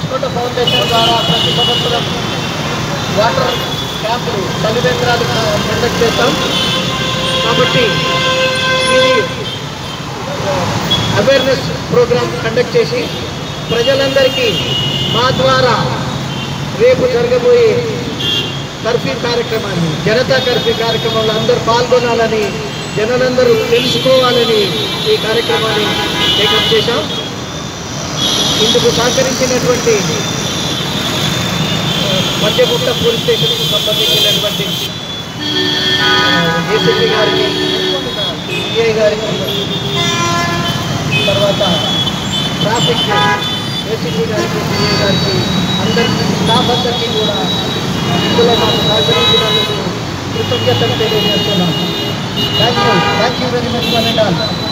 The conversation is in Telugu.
మస్కోటో ఫౌండేషన్ ద్వారా ప్రతి సంవత్సరం వాటర్ క్యాంపులు చలివేంద్రాలు కండక్ట్ చేస్తాం. కాబట్టి ఇది అవేర్నెస్ ప్రోగ్రామ్ కండక్ట్ చేసి ప్రజలందరికీ మా ద్వారా రేపు జరగబోయే కర్ఫ్యూ కార్యక్రమాన్ని, జనతా కర్ఫ్యూ కార్యక్రమంలో అందరూ పాల్గొనాలని, జనాలందరూ తెలుసుకోవాలని ఈ కార్యక్రమాన్ని టేకప్ చేశాం. ఇందుకు సహకరించినటువంటి మధ్యగుట్ట పోలీస్ స్టేషన్కు సంబంధించినటువంటి ఏసీపీ గారికి, సిఐ గారికి, తర్వాత ట్రాఫిక్ ఏసీపీ గారికి, సిఐ గారికి, అందరికీ స్టాఫ్ అందరికీ కూడా ఇందులో మాకు సహకరించినందుకు కృతజ్ఞతలు తెలియజేస్తున్నాం. Thank you very much for it all.